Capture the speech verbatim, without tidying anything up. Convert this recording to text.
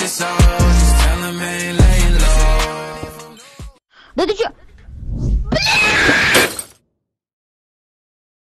your soul, just tell him I ain't laying low. Да ты чё?